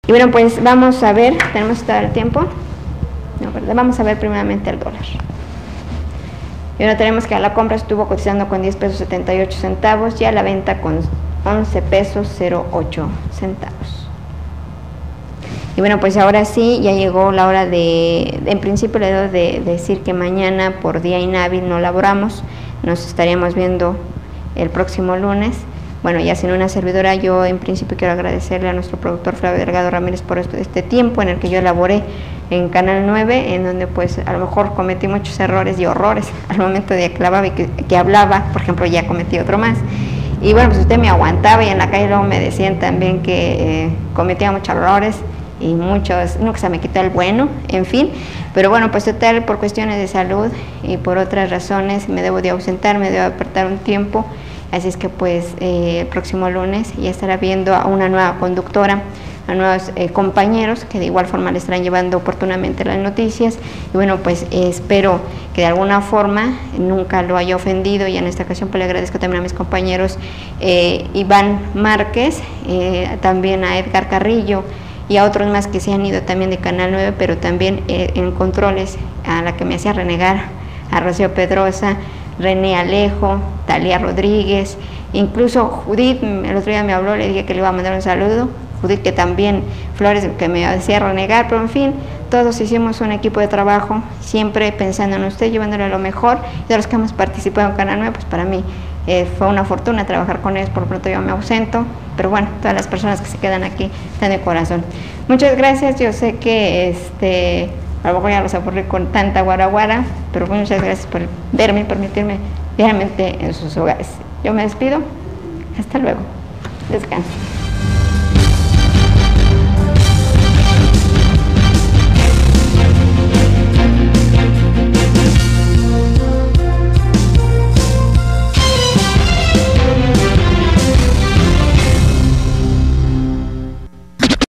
Y bueno, pues vamos a ver, tenemos todo el tiempo. No, ¿verdad? Vamos a ver primeramente el dólar. Y ahora tenemos que a la compra estuvo cotizando con 10 pesos 78 centavos y a la venta con 11 pesos 08 centavos. Y bueno, pues ahora sí, ya llegó la hora en principio le debo de decir que mañana por día inhábil no laboramos, nos estaríamos viendo el próximo lunes. Bueno, ya sin una servidora, yo en principio quiero agradecerle a nuestro productor Flavio Delgado Ramírez por este tiempo en el que yo laboré en Canal 9, en donde pues a lo mejor cometí muchos errores y horrores al momento de que hablaba, por ejemplo, ya cometí otro más. Y bueno, pues usted me aguantaba y en la calle luego me decían también que cometía muchos errores y muchos, nunca se me quitó el bueno, en fin, pero bueno, pues total, por cuestiones de salud y por otras razones me debo de ausentar, me debo de apartar un tiempo, así es que pues el próximo lunes ya estará viendo a una nueva conductora, a nuevos compañeros que de igual forma le estarán llevando oportunamente las noticias y bueno, pues espero que de alguna forma nunca lo haya ofendido y en esta ocasión pues le agradezco también a mis compañeros Iván Márquez, también a Edgar Carrillo y a otros más que se han ido también de Canal 9, pero también en controles a la que me hacía renegar, a Rocío Pedrosa, René Alejo, Talía Rodríguez, incluso Judith, el otro día me habló, le dije que le iba a mandar un saludo, Judith que también, Flores que me hacía renegar, pero en fin, todos hicimos un equipo de trabajo, siempre pensando en usted, llevándole lo mejor, y de los que hemos participado en Canal 9, pues para mí fue una fortuna trabajar con ellos, por lo pronto yo me ausento, pero bueno, todas las personas que se quedan aquí están de corazón. Muchas gracias, yo sé que a lo mejor ya los aburrí con tanta guaraguara, pero muchas gracias por verme y permitirme diariamente en sus hogares. Yo me despido, hasta luego, descansen.